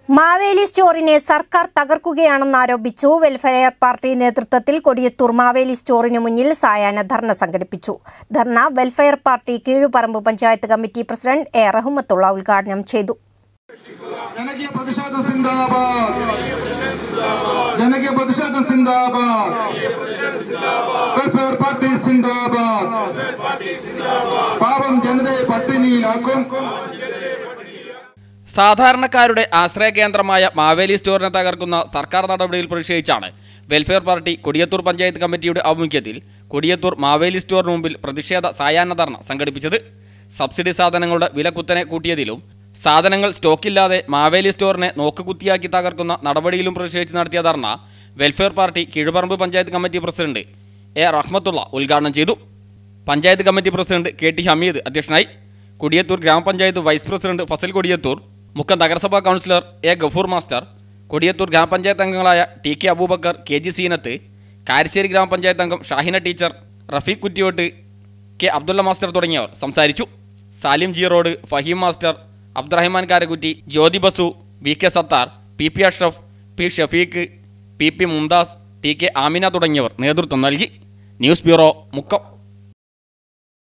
മാവേലി സ്റ്റോറിനെ സർക്കാർ തകർക്കുകയാണെന്നാരോപിച്ചു welfare party നേതൃത്വത്തിൽ കൊടിയത്തൂർ മാവേലി സ്റ്റോറിന് മുന്നിൽ സായാഹ്ന ധർണ സംഘടിപ്പിച്ചു. ധർണ Welfare Party Keezhuparamba panchayat committee president A Rahmathulla ഉദ്ഘാടനം ചെയ്തു. സാധാരണക്കാരുടെ ആശ്രയ കേന്ദ്രമായ മാവേലി സ്റ്റോറിനെ തകർക്കുന്ന സർക്കാർ നടപടിയിൽ പ്രതിഷേധിച്ചാണ് വെൽഫെയർ പാർട്ടി കൊടിയത്തൂർ പഞ്ചായത്ത് കമ്മിറ്റിയുടെ ആഭിമുഖ്യത്തിൽ കൊടിയത്തൂർ മാവേലി സ്റ്റോറിന് മുമ്പിൽ പ്രതിഷേധ സായാഹ്ന ധർണ സംഘടിപ്പിച്ചത്. സബ്സിഡി സാധനങ്ങളുടെ വില കുത്തനെ കൂട്ടിയതിലും സാധനങ്ങൾ സ്റ്റോക്കില്ലാതെ മാവേലി സ്റ്റോറിനെ നോക്കുകുത്തിയാക്കി തകർക്കുന്ന നടപടിയിലും പ്രതിഷേധിച്ച് നടത്തിയ ധർണ Welfare Party Keezhuparamba panchayat committee president A Rahmathulla ഉദ്ഘാടനം ചെയ്തു. Panchayat committee president K T Hameed അധ്യക്ഷനായി. കൊടിയത്തൂർ ഗ്രാമപഞ്ചായത്ത് വൈസ് പ്രസിഡന്റ് ഫസൽ കൊടിയത്തൂർ, മുക്കം നഗരസഭാ councillor A Gafoor master, Kodiyathur ഗ്രാമപഞ്ചായത്ത് അംഗങ്ങളായ T K Abubacker, K G Seenath, Karassery ഗ്രാമപഞ്ചായത്ത് അംഗം Shahina teacher, Rafeeq Kuttiyot, K Abdulla master തുടങ്ങിയവർ സംസാരിച്ചു. Salim G road, Faheem master, Abdurahman Karakkutty, Jyothi Basu, V K Sathar, P P Ashraf, P Shafeeq, P P Mumtaz, T K Amina തുടങ്ങിയവർ നേതൃത്വം നൽകി. News bureau, Mukkam.